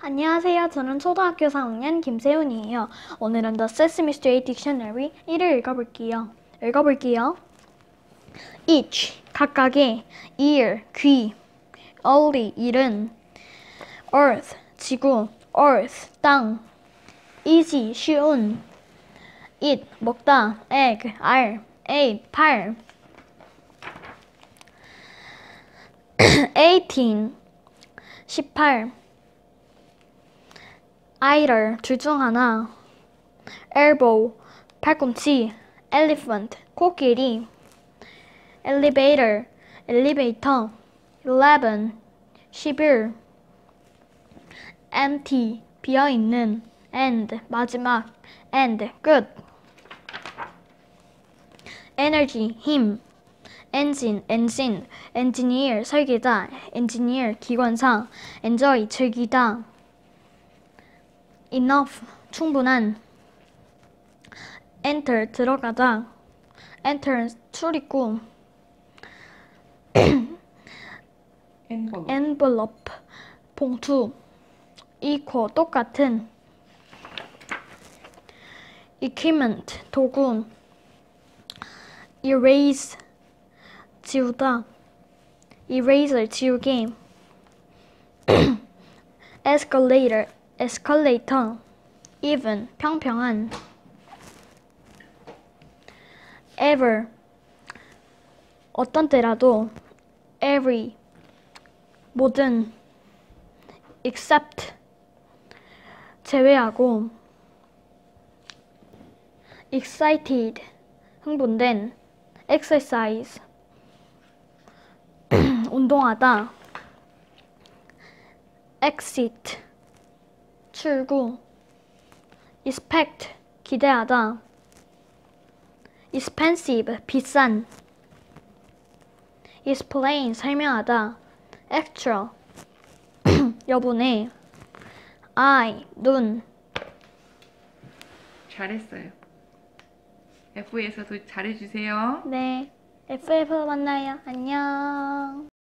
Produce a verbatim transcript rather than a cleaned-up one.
안녕하세요. 저는 초등학교 삼 학년 김세훈이에요. 오늘은 The Sesame Street Dictionary 일을 읽어볼게요. 읽어볼게요. Each, 각각의, ear, 귀, only, 일은, earth, 지구, earth, 땅, easy, 쉬운, eat, 먹다, egg, 알, eight, 팔, eighteen, 십팔, either, 둘 중 하나, elbow, 팔꿈치, elephant, 코끼리, elevator, 엘리베이터, eleven, 십일, empty, 비어있는, end, 마지막, end, 끝, energy, 힘, engine, engine, engineer, 설계자, engineer, 기관사, enjoy, 즐기다, enough, 충분한, enter, 들어가다, entrance, 출입구, envelope, envelope, 봉투, equal, 똑같은, equipment, 도구, erase, 지우다, eraser, 지우개, escalator, escalator, even, 평평한, ever, 어떤 때라도, every, 모든, except, 제외하고, excited, 흥분된, exercise, 운동하다, exit, 출구, expect, 기대하다, expensive, 비싼, explain, 설명하다, extra, 여분의, eye, 눈. 잘했어요. 에프에서도 잘해주세요. 네, 에프에프로 만나요. 안녕.